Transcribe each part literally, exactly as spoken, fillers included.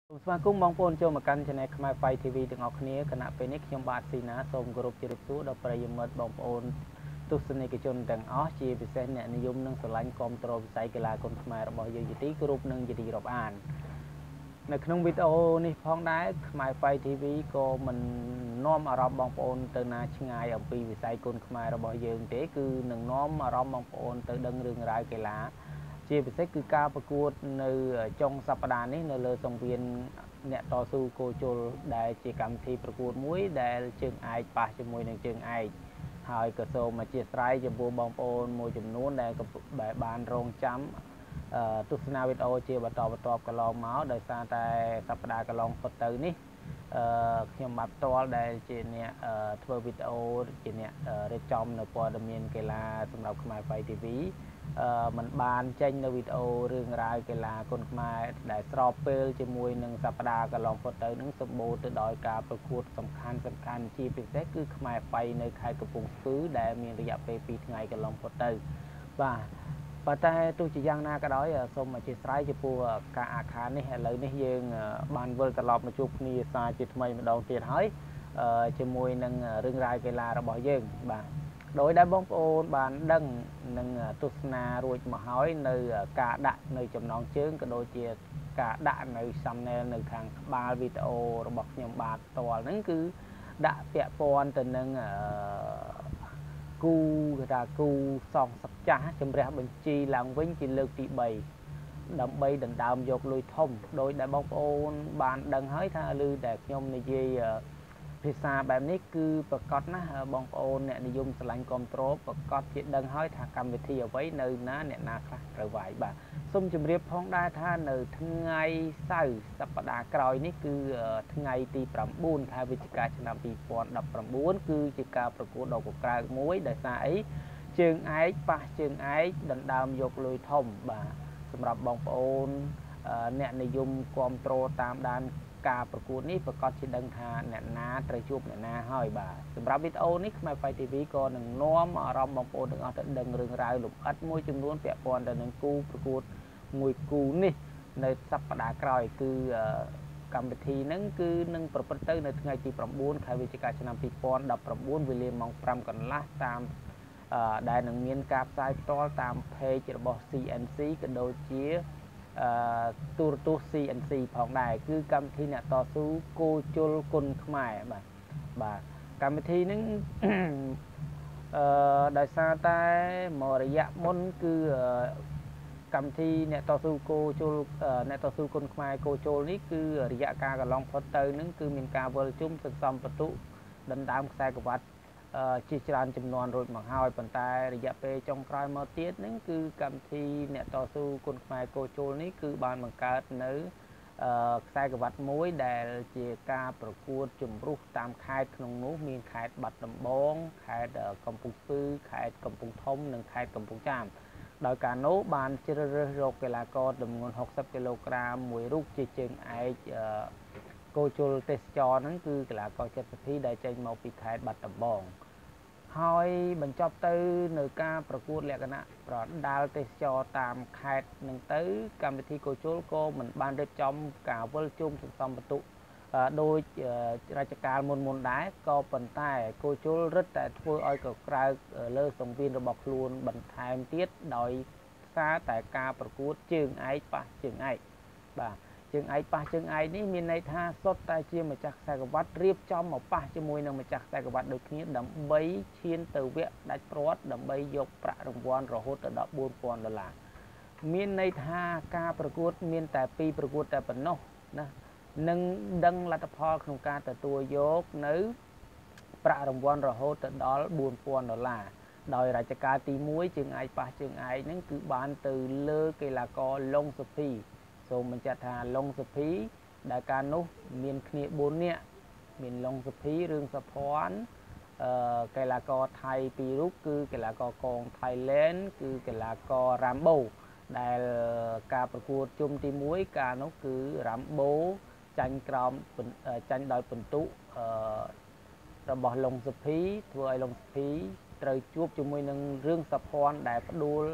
ស្វាគមន៍បងប្អូនចូលមកកាន់ Channel ខ្មែរ Fight ធី វី ទាំងអស់គ្នាគណៈពេលនេះខ្ញុំបាទស៊ីណាសូមគោរពជម្រាបសួរដល់ប្រិយមិត្តបងប្អូនទស្សនិកជនទាំងអស់ជាពិសេសអ្នកនិយមនិងស្រឡាញ់គាំទ្រវិស័យកីឡាគុនខ្មែររបស់យើងជាទីគោរពនិងជាទីរាប់អាននៅក្នុងវីដេអូនេះផងដែរខ្មែរ Fight ធី វី ក៏មិននាំអារម្មណ៍បងប្អូនទៅណាឆ្ងាយអំពីវិស័យគុនខ្មែររបស់យើងទេគឺនឹងនាំអារម្មណ៍បងប្អូនទៅដឹងរឿងរ៉ាវកីឡាជាពិសេសគឺការប្រកួតនៅចុងសប្តាហ៍នេះនៅលើសង្វៀនអ្នកតស៊ូគោជលដែលជាកម្មវិធីប្រកួតមួយដែលជើងឯកប៉ះជាមួយនឹងជើងឯកហើយក៏សូមអធិស្ឋានចំពោះបងប្អូនមួយចំនួនដែលបានរងចាំទស្សនាវីដេអូជាបន្តបន្ទាប់កន្លងមកដោយសារតែសប្តាហ៍កន្លងផុតទៅនេះខ្ញុំបាទផ្ទាល់ដែលជាអ្នកធ្វើវីដេអូជាអ្នករៀបចំនៅព័ត៌មានកីឡាសម្រាប់ខ្មែរ Fight ធី វី มันបានចេញនៅវីដេអូរឿងរ៉ាវកីឡាគុនខ្មែរដែលស្របពេលជាមួយនឹងសប្តាហ៍កន្លងផុតទៅនឹងសម្បូរទៅដោយការប្រកួតសំខាន់សំខាន់ជាពិសេសគឺខ្មែរ Fight នៅខេត្តកំពង់ស្ពឺដែលមានរយៈពេលពីរថ្ងៃកន្លងផុតទៅបាទប៉ុន្តែទោះជាយ៉ាងណាក៏ដោយសូមអធិស្ឋានចំពោះការអាខាននេះឥឡូវនេះយើងបានវិលត្រឡប់មកជួបគ្នាសារជាថ្មីម្ដងទៀតហើយជាមួយនឹងរឿងរ៉ាវកីឡារបស់យើងបាទដោយដែលបងប្អូនបានដឹងនឹងទស្សនារួចមកហើយនៅការដាក់នៅចំណងជើងក៏ដូចជាការដាក់នៅ thumbnail នៅខាងក្បាលវីដេអូរបស់ខ្ញុំបាទផ្ទាល់ហ្នឹងគឺដាក់ពាក់ព័ន្ធទៅនឹងគូគេថាគូសងសឹកចាស់ជំរះបញ្ជីឡើងវិញជាលើកទីបីដើម្បីដណ្ដើមយកលុយធំដោយដែលបងប្អូនបានដឹងហើយថាឮតែខ្ញុំនិយាយភាសាបែបនេះគឺប្រកាសណាបងប្អូនអ្នកនិយមស្រឡាញ់គាំទ្រប្រកាសជាដឹងហើយថាកម្មវិធីអ្វីនៅណាអ្នកណាខ្លះត្រូវវាយបាទសូមជម្រាបផងដែរថានៅថ្ងៃសៅរ៍សប្តាហ៍ក្រោយនេះគឺថ្ងៃទីប្រាំបួនខែវិច្ឆិកាឆ្នាំពីរពាន់ដប់ប្រាំបួនគឺជាការប្រកួតដ៏កក្រើកមួយដោយសារអីជើងឯកប៉ះជើងឯកដណ្ដើមយកលុយធំបាទសម្រាប់បងប្អូនអ្នកនិយមគាំទ្រតាមដានការប្រកួតនេះប្រកាសជាដឹងថាអ្នកណាត្រូវជួបអ្នកណាហើយបាទសម្រាប់វីដេអូនេះខ្មែរ Fight ធី វី ក៏នឹងនាំអារម្មណ៍បងប្អូនទាំងអស់ទៅដឹងរឿងរ៉ាវលម្អិតមួយចំនួនពាក់ព័ន្ធទៅនឹងគូប្រកួតមួយគូនេះនៅសប្តាហ៍ក្រោយគឺកម្មវិធីហ្នឹងគឺនឹងប្រព្រឹត្តទៅនៅថ្ងៃទីប្រាំបួនខែវិច្ឆិកាឆ្នាំពីរពាន់ដប់ប្រាំបួនវេលាម៉ោងប្រាំកន្លះតាមដែលនឹងមានការផ្សាយផ្ទាល់តាម page របស់ ซี เอ็น ซี ក៏ដូចជាទូរទស្សន៍ ซี เอ็น ซี ផងដែរគឺកម្មវិធីអ្នកតស៊ូគោជលគុនខ្មែរបាទបាទកម្មវិធីហ្នឹងអឺដោយសារតែមករយៈមុនគឺកម្មវិធីអ្នកតស៊ូគោជលអ្នកតស៊ូគុនខ្មែរគោជលនេះគឺរយៈកាលកន្លងផុតទៅហ្នឹងគឺមានការវិលជុំសន្សំបន្ទុដណ្ដើមខ្សែក្រវ៉ាត់ជាច្រើនចំនួនរួចមកហើយប៉ុន្តែរយៈពេលចុងក្រោយមកទៀតហ្នឹងគឺកម្មវិធីអ្នកតស៊ូគុនខ្មែរគោជលនេះគឺបានបង្កើតនៅខ្សែក្រវ៉ាត់មួយដែលជាការប្រកួតជំរុះតាមខេត្តក្នុងនោះមានខេត្តបាត់ដំបងខេត្តកំពង់ស្ពឺខេត្តកំពង់ធំនិងខេត្តកំពង់ចាមដោយការនោះបានជ្រើសរើសរកកីឡាករទម្ងន់ហុកសិបគីឡូក្រាមមួយរូបជាជើងឯកគោជលទេសចរហ្នឹងគឺកីឡាករចិត្តសធីដែលចេញមកពីខេត្តបាត់ដំបងហើយបញ្ចប់ទៅនៅការប្រកួតលក្ខណៈប្រដាល់ទេសចរតាមខេត្តនឹងទៅកម្មវិធីគោជលក៏មិនបានរៀបចំការវិលជុំសន្សំបន្ទុកដោយរាជការមុនមុនដែរក៏ប៉ុន្តែគោជលរឹតតែធ្វើឲ្យកក្រើកលើសង្វៀនរបស់ខ្លួនបន្ថែមទៀតដោយសារតែការប្រកួតជើងឯកប៉ះជើងឯកបាទជើងឯកប៉ះជើងឯកនេះមានន័យថាសុទ្ធតែជាម្ចាស់ខ្សែក្រវ៉ាត់រៀបចំមកប៉ះជាមួយនឹងម្ចាស់ខ្សែក្រវ៉ាត់ដូចគ្នាដើម្បីឈានទៅវគ្គដាច់ព្រាត់ដើម្បីយកប្រាក់រង្វាន់រហូតដល់បួនពាន់ដុល្លារមានន័យថាការប្រកួតមានតែពីរប្រកួតតែប៉ុណ្ណោះណានឹងដឹងលទ្ធផលក្នុងការទទួលយកនៅប្រាក់រង្វាន់រហូតដល់បួនពាន់ដុល្លារដោយរជ្ជកាលទីមួយជើងឯកប៉ះជើងឯកហ្នឹងគឺបានទៅលើកីឡាករឡុងសុភីសូមបញ្ជាក់ថាឡុងសុភីដែលការនោះមានគ្នាបួននាក់មានឡុងសុភីរឿងសុភ័ណ្ឌអឺកីឡាករថៃពីររូបគឺកីឡាករកង Thailand គឺកីឡាករ Rambo ដែលការប្រកួតជុំទីមួយការនោះគឺ Rambo ចាញ់ក្រោមចាញ់ដោយពិន្ទុអឺរបស់ឡុងសុភីធ្វើឲ្យឡុងសុភីត្រូវជួបជាមួយនឹងរឿងសុភ័ណ្ឌដែលផ្ដួល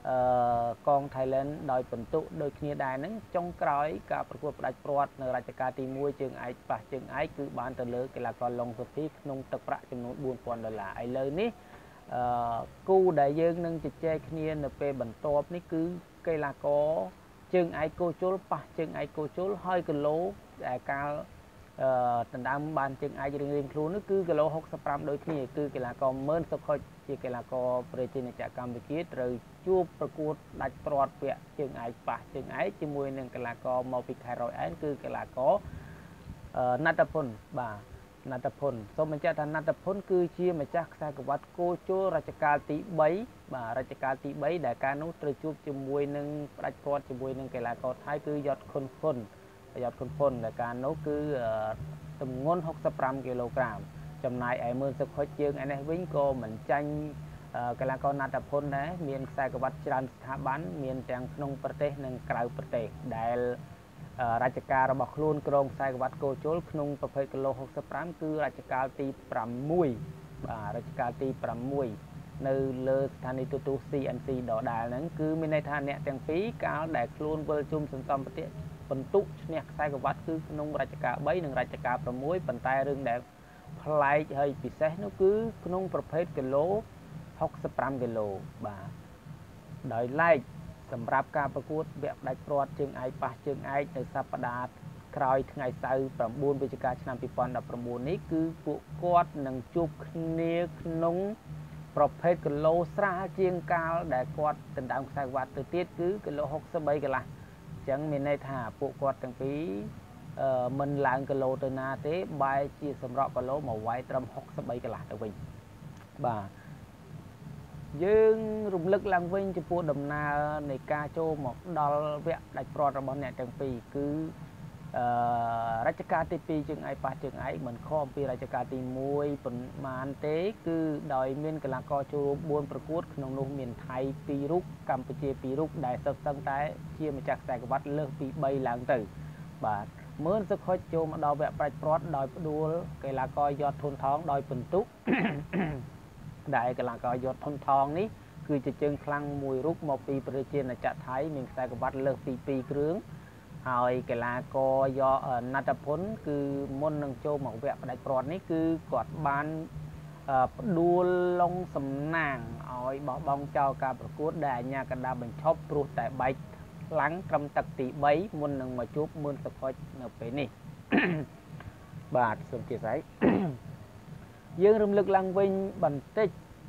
កង Thailand ដោយបន្ទុកដូចគ្នាដែរហ្នឹងចុងក្រោយការប្រកួតផ្ដាច់ព្រាត់នៅរជ្ជកាលទីមួយជើងឯកប៉ះជើងឯកគឺបានទៅលើកីឡាករឡុងសុភីក្នុងទឹកប្រាក់ចំនួនបួនពាន់ដុល្លារឥឡូវនេះអឺគូដែលយើងនឹងជជែកគ្នានៅពេលបន្ទាប់នេះគឺកីឡាករជើងឯកគោជុលប៉ះជើងឯកគោជុលហើយគីឡូដែលកាលអឺដណ្ដើមបានជើងឯករៀងៗខ្លួននោះគឺគីឡូហុកសិបប្រាំដូចគ្នាគឺកីឡាករម៉ឺនសុខុចជាកីឡាករប្រជាជាតិកម្ពុជាត្រូវជួបប្រកួតដាច់ព្រាត់ពាក់ជើងឯកប៉ះជើងឯកជាមួយនឹងកីឡាករមកពីខេត្តរយឯនគឺកីឡាករណាត់ភុនបាទណាត់ភុនសូមបញ្ជាក់ថាណាត់ភុនគឺជាម្ចាស់ខ្សែក្រវ៉ាត់គោជុលរជ្ជកាលទីបីបាទរជ្ជកាលទីបីដែលកាលនោះត្រូវជួបជាមួយនឹងផ្ដាច់ព្រាត់ជាមួយនឹងកីឡាករថៃគឺយត់ខុនភុនយត់ខុនភុនដែលកាលនោះគឺទម្ងន់ហុកសិបប្រាំគីឡូក្រាមចំណាយឯម៉ឺនសុខុចយើងឯនេះវិញក៏មិនចាញ់កីឡាករណាត់ភុនដែរមានខ្សែក្រវ៉ាត់ច្រើនស្ថាប័នមានទាំងក្នុងប្រទេសនិងក្រៅប្រទេសដែលរជ្ជកាលរបស់ខ្លួនក្រុមខ្សែក្រវ៉ាត់គោជុលក្នុងប្រភេទគីឡូហុកសិបប្រាំគឺរជ្ជកាលទីប្រាំមួយបាទរជ្ជកាលទីប្រាំមួយនៅលើស្ថានីយទូរទស្សន៍ ซี เอ็น ซี ដដែលហ្នឹងគឺមានន័យថាអ្នកទាំងពីរកាលដែលខ្លួនវិលជុំសន្សំប្រតិបន្ទុកឈ្នះខ្សែក្រវ៉ាត់គឺក្នុងរជ្ជកាលបីនិងរជ្ជកាលប្រាំមួយប៉ុន្តែរឿងដែលប្លែកហើយពិសេសនោះគឺក្នុងប្រភេទគីឡូហុកសិបប្រាំគីឡូបាទដោយឡែកសម្រាប់ការប្រកួតវគ្គផ្ដាច់ព្រាត់ជើងឯកប៉ះជើងឯកនៅសប្តាហ៍ក្រោយថ្ងៃសៅរ៍ប្រាំបួនវិច្ឆិកាឆ្នាំពីរពាន់ដប់ប្រាំបួននេះគឺពួកគាត់នឹងជួបគ្នាក្នុងប្រភេទគីឡូស្រាលជាងកាលដែលគាត់ដណ្ដើមខ្សែក្រវ៉ាត់ទៅទៀតគឺគីឡូហុកសិបបីកន្លះអញ្ចឹងមានន័យថាពួកគាត់ទាំងពីរអឺមិនឡើងគីឡូទៅណាទេបែរជាសម្រក់គីឡូមកវាយត្រឹមហុកសិបបីកន្លះទៅវិញបាទយើងរំលឹកឡើងវិញចំពោះដំណើរនៃការចូលមកដល់វគ្គដាច់ព្រាត់របស់អ្នកទាំងពីរគឺអឺរជ្ជកាលទីពីរជើងឯកប៉ះជើងឯកមិនខុសអំពីរជ្ជកាលទីមួយប៉ុន្មានទេគឺដោយមានកីឡាករចូលបួនប្រកួតក្នុងនោះមានថៃពីររូបកម្ពុជាពីររូបដែលសុទ្ធសឹងតែជាម្ចាស់ខ្សែក្រវ៉ាត់លើសពីបីឡើងទៅបាទម៉ឺនសុខុចចូលមកដល់វគ្គដាច់ព្រាត់ដោយផ្ដួលកីឡាករយត់ធុនថងដោយពិន្ទុដែលកីឡាករយត់ធុនថងនេះគឺជាជើងខ្លាំងមួយរូបមកពីប្រជាជាតិថៃមានខ្សែក្រវ៉ាត់លើសពីពីរគ្រឿងហើយកីឡាករយកណាត់ភុនគឺមុននឹងចូលមកវគ្គផ្ដាច់ព្រាត់នេះគឺគាត់បានផ្ដួលឡុងសំណាងឲ្យបោះបង់ចោលការប្រកួតដែលអាជ្ញាកណ្ដាលបញ្ឈប់ព្រោះតែបែកខ្លាំងត្រឹមទឹកទីបីមុននឹងមកជួបម៉ឺនសុខុចនៅពេលនេះបាទសូមអធិស្ឋានយើងរំលឹកឡើងវិញបន្តិច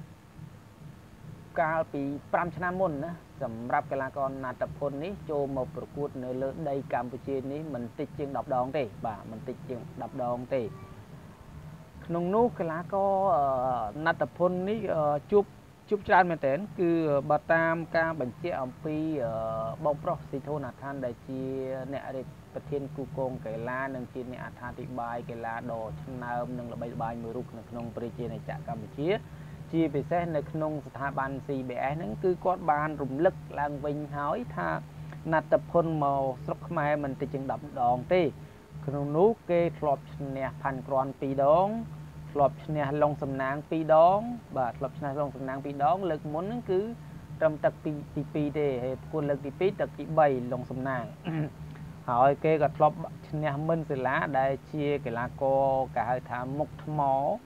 កាលពីប្រាំឆ្នាំមុនណាសម្រាប់កីឡាករណាត់ភុននេះចូលមកប្រកួតនៅលើដីកម្ពុជានេះមិនតិចជាងដប់ដងទេបាទមិនតិចជាងដប់ដងទេក្នុងនោះកីឡាករណាត់ភុននេះជួបជួបច្រើនមែនទែនគឺបើតាមការបញ្ជាក់អំពីបងប្រុសស៊ីធូណាថានដែលជាអ្នករៀបប្រធានគូកងកីឡានិងជាអ្នកអត្ថាធិប្បាយកីឡាដ៏ឆ្នើមនិងល្បីល្បាញមួយរូបនៅក្នុងប្រជាជាតិកម្ពុជាជាពិសេសនៅក្នុងស្ថាប័ន ซี ប៊ី អេស ហ្នឹងគឺគាត់បានរំលឹកឡើងវិញហើយថាណាត់ភុនមកស្រុកខ្មែរមិនតិចជាងដប់ដងទេក្នុងនោះគេធ្លាប់ឈ្នះផាន់ក្រាន់ពីរដងធ្លាប់ឈ្នះឡុងសំណាងពីរដងបាទធ្លាប់ឈ្នះឡុងសំណាងពីរដងលើកមុនហ្នឹងគឺត្រឹមទឹកទីពីរទេហើយប្រកួតលើកទីពីរទឹកទីបីឡុងសំណាងហើយគេក៏ធ្លាប់ឈ្នះមិន សិលាដែលជាកីឡាករគេហៅថាមុខថ្ម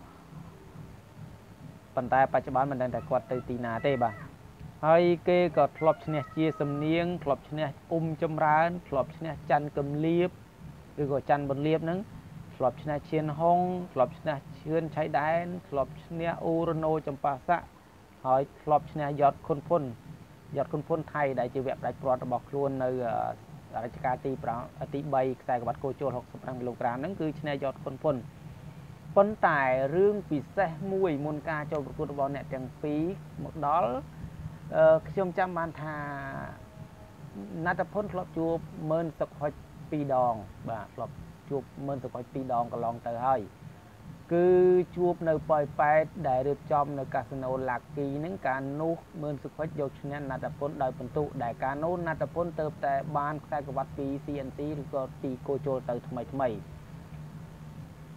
ប៉ុន្តែបច្ចុប្បន្នមិនដឹងថាគាត់ទៅទីណាទេបាទហើយគេក៏ធ្លាប់ឈ្នះជាសំនៀងធ្លាប់ឈ្នះអ៊ុំចម្រើនធ្លាប់ឈ្នះច័ន្ទកំលៀបឬក៏ច័ន្ទបលៀបហ្នឹងធ្លាប់ឈ្នះឈៀនហុងធ្លាប់ឈ្នះឈឿនឆៃដែនធ្លាប់ឈ្នះអូរណូចម្ប៉ាស័កហើយធ្លាប់ឈ្នះយត់ខុនភុនយត់ខុនភុនថៃដែលជាវគ្គផ្ដាច់ព្រាត់របស់ខ្លួននៅរជ្ជកាលទីទីបីខ្សែក្រវ៉ាត់គោជុលហុកសិបប្រាំគីឡូក្រាមហ្នឹងគឺឈ្នះយត់ខុនភុនប៉ុន្តែរឿងពិសេសមួយមុនការចូលប្រកួតរបស់អ្នកទាំងពីរមកដល់ខ្ញុំចាំបានថាណាត់ភុនធ្លាប់ជួបម៉ឺនសុខុចពីរដងបាទធ្លាប់ជួបម៉ឺនសុខុចពីរដងកន្លងទៅហើយគឺជួបនៅប៉ោយប៉ែតដែលរៀបចំនៅកាស៊ីណូឡាគីហ្នឹងកាលនោះម៉ឺនសុខុចយកឈ្នះណាត់ភុនដោយពិន្ទុដែលកាលនោះណាត់ភុនទៅតែបានខ្សែក្រវ៉ាត់ពី ซี เอ็น ซี ឬក៏ពីគោជុលទៅថ្មីថ្មី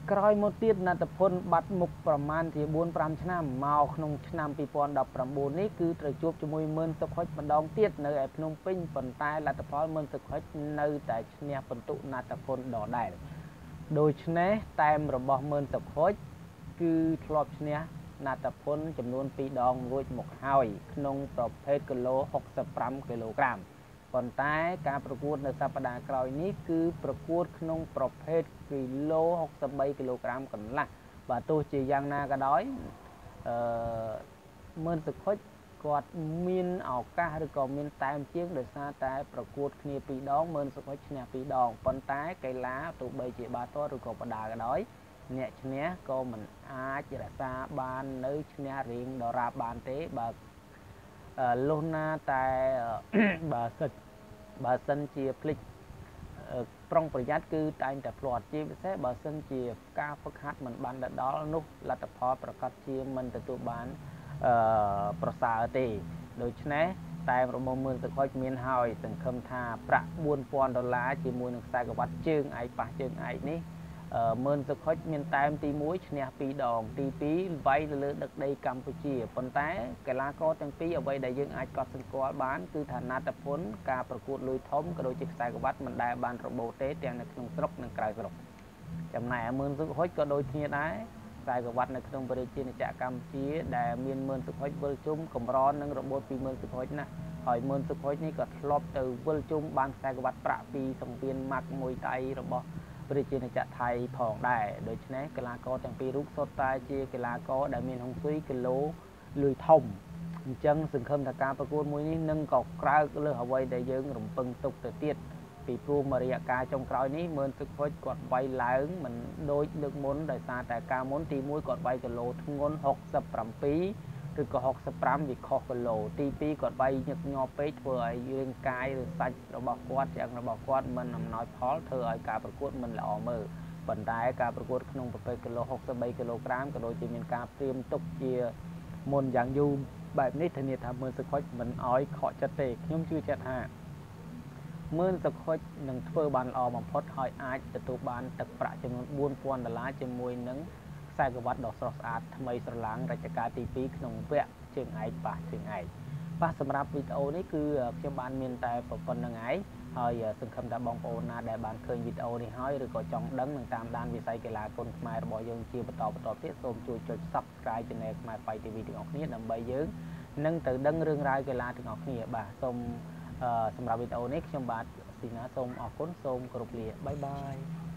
ក្រោយមកទៀតណាតភុនបាត់មុខប្រមាណជា bốn 5 ឆ្នាំមកក្នុងឆ្នាំ ពីរពាន់ដប់ប្រាំបួន នេះគឺត្រូវជួបជាមួយមឿនសុខុចម្ដងទៀតនៅឯភ្នំពេញប៉ុន្តែលទ្ធផលមឿនសុខុចនៅតែឈ្នះពិន្ទុណាតភុនដដែលដូច្នេះតែមរបស់មឿនសុខុចគឺធ្លាប់ឈ្នះណាតភុនចំនួនពីរដងរួចមកហើយក្នុងប្រភេទគីឡូ หกสิบห้า គីឡូក្រាមប៉ុន្តែការប្រកួតនៅសប្តាហ៍ក្រោយនេះគឺប្រកួតក្នុងប្រភេទគីឡូ หกสิบ三 គីឡូក្រាមកន្លះបាទទោះជាយ៉ាងណាក៏ដោយអឺមឿនសុខុចគាត់មានឱកាសឬក៏មានតែមជាងដោយសារតែប្រកួតគ្នាពីរដងមឿនសុខុចឈ្នះពីរដងប៉ុន្តែកីឡាទោះបីជាបាល់ទាត់ឬក៏បដាក៏ដោយអ្នកឈ្នះក៏មិនអាចរក្សាបាននៅឈ្នះរៀងដរាបបានទេបើលុះណាតែបើសិនបើសិនជាភ្លេចប្រុងប្រយ័ត្នគឺតែងតែផ្លាត់ជាពិសេសបើសិនជាការហ្វឹកហាត់មិនបានដល់នោះលទ្ធផលប្រកាសជាមិនទទួលបានអឺប្រសើរទេដូច្នេះតែរបស់មឿនសុខុចមានហើយសង្ឃឹមថាប្រាក់ bốnពាន់ដុល្លារជាមួយនឹងខ្សែក្រវ៉ាត់ជើងឯកប៉ះជើងឯកនេះមឿនសុខុចមានតែមទីមួយឈ្នះពីរដងទីពីរវាយទៅលើដឹកដីកម្ពុជាប៉ុន្តែកីឡាករទាំងពីរអ្វីដែលយើងអាចកត់សម្គាល់បានគឺថាណាតភុនការប្រកួតលុយធំក៏ដូចជាខ្សែក្រវ៉ាត់មិនដែលបានរបូតទេទាំងនៅក្នុងស្រុកនិងក្រៅស្រុកចំណែកមឿនសុខុចក៏ដូចគ្នាដែរខ្សែក្រវ៉ាត់នៅក្នុងប្រជាជាតិកម្ពុជាដែលមានមឿនសុខុចវិលជុំកម្រនឹងរបូតពីមឿនសុខុចណាហើយមឿនសុខុចនេះក៏ធ្លាប់ទៅវិលជុំបានខ្សែក្រវ៉ាត់ប្រាក់ពីសង្វៀនម៉ាក់មួយដៃរបស់ប្រជាជាតិថៃផងដែរដូច្នេះកីឡាករទាំងពីររូបសុទ្ធតែជាកីឡាករដែលមានហុងស៊ុយគីឡូលុយធំអញ្ចឹងសង្ឃឹមថាការប្រកួតមួយនេះនឹងក៏ក្រើកលើអ្វីដែលយើងរំពឹងទុកទៅទៀតពីព្រោះមរយៈកាលចុងក្រោយនេះមឿនសុខុចគាត់វាយឡើងមិនដូចលើកមុនដោយសារតែការមុនទីមួយគាត់វាយគីឡូធ្ងន់ หกสิบเจ็ด ឬក៏ หกสิบห้า វាខុសគីឡូទីពីរគាត់វាយញឹកញាប់ពេកធ្វើឲ្យរាងកាយឬសាច់របស់គាត់យ៉ាងរបស់គាត់មិនអំណោយផលធ្វើឲ្យការប្រកួតមិនល្អមើលប៉ុន្តែការប្រកួតក្នុងប្រភេទគីឡូ หกสิบ三 គីឡូក្រាមក៏ដូចជាមានការព្រៀមទុកជាមុនយ៉ាងយូរបែបនេះធានាថាមឿនសុខុចមិនអោយខកចិត្តទេខ្ញុំជឿជាក់ថាមឿនសុខុចនឹងធ្វើបានល្អបំផុតហើយអាចទទួលបានទឹកប្រាក់ចំនួន bốnពាន់ដុល្លារជាមួយនឹងខ្សែក្រវ៉ាត់ដ៏ស្រស់ស្អាតថ្មីស្រឡាងរជ្ជកាលទីពីរក្នុងវគ្គជើងឯកប៉ះជើងឯកប៉ះសម្រាប់វីដេអូនេះគឺខ្ញុំបានមានតែប៉ុណ្្នឹងឯងហើយសង្ឃឹមថាបងប្អូនណាដែលបានឃើញវីដេអូនេះហើយឬក៏ចង់ដឹងនឹងតាមដានវិស័យកីឡាគុនខ្មែររបស់យើងជាបន្តបន្តទៀតសូមជួយចុច Subscribe Channel ខ្មែរប៉ៃ ទីវី ទាំងអស់គ្នាដើម្បីយើងនឹងទៅដឹងរឿងរ៉ាវកីឡាទាំងអស់គ្នាបាទសូមសម្រាប់វីដេអូនេះខ្ញុំបាទស៊ីណាសូមអរគុណសូមគោរពលាបាយបាយ